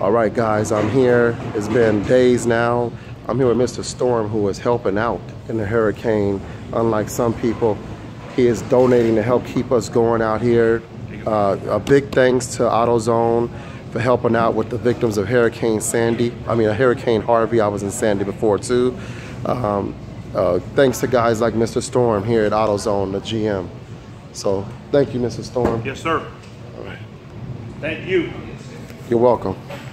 All right, guys, I'm here. It's been days now. I'm here with Mr. Storm, who is helping out in the hurricane. Unlike some people, he is donating to help keep us going out here. A big thanks to AutoZone for helping out with the victims of Hurricane Harvey. I was in Sandy before too. Thanks to guys like Mr. Storm here at AutoZone, the GM. So thank you, Mr. Storm. Yes, sir. All right. Thank you. You're welcome.